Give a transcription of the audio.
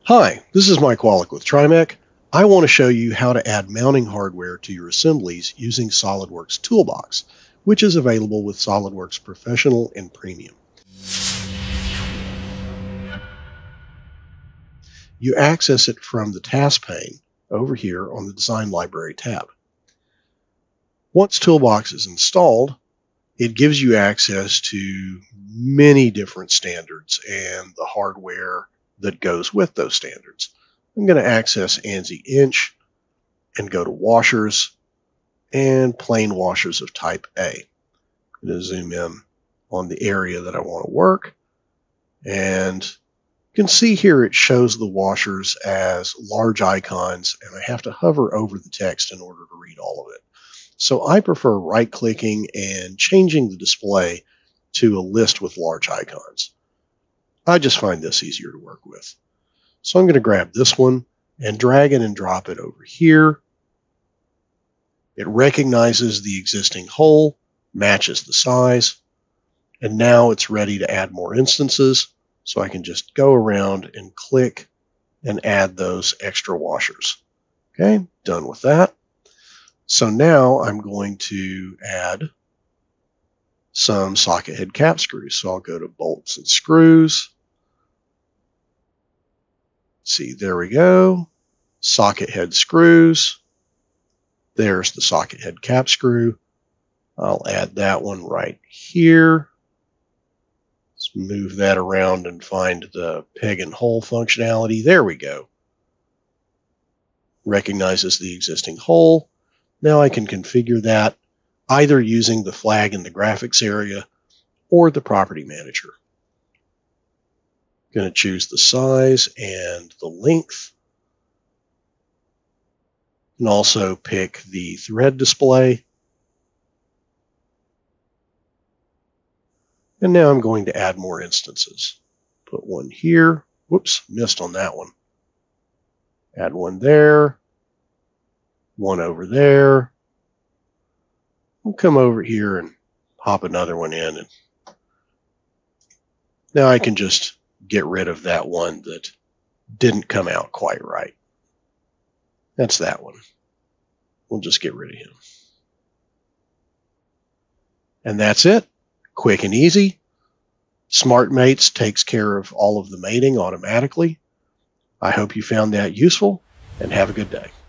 Hi, this is Mike Wallach with TriMech. I want to show you how to add mounting hardware to your assemblies using SOLIDWORKS Toolbox, which is available with SOLIDWORKS Professional and Premium. You access it from the task pane over here on the Design Library tab. Once Toolbox is installed, it gives you access to many different standards and the hardware that goes with those standards. I'm going to access ANSI inch and go to washers and plain washers of type A. I'm going to zoom in on the area that I want to work, and you can see here it shows the washers as large icons, and I have to hover over the text in order to read all of it. So I prefer right-clicking and changing the display to a list with large icons. I just find this easier to work with. So I'm going to grab this one and drag it and drop it over here. It recognizes the existing hole, matches the size, and now it's ready to add more instances. So I can just go around and click and add those extra washers. Okay, done with that. So now I'm going to add some socket head cap screws. So I'll go to bolts and screws. See, there we go. Socket head screws. There's the socket head cap screw. I'll add that one right here. Let's move that around and find the peg and hole functionality. There we go. Recognizes the existing hole. Now I can configure that either using the flag in the graphics area or the property manager. I'm going to choose the size and the length, and also pick the thread display. And now I'm going to add more instances. Put one here. Whoops, missed on that one. Add one there. One over there. We'll come over here and pop another one in. And now I can just get rid of that one that didn't come out quite right. That's that one. We'll just get rid of him. And that's it. Quick and easy. SmartMates takes care of all of the mating automatically. I hope you found that useful, and have a good day.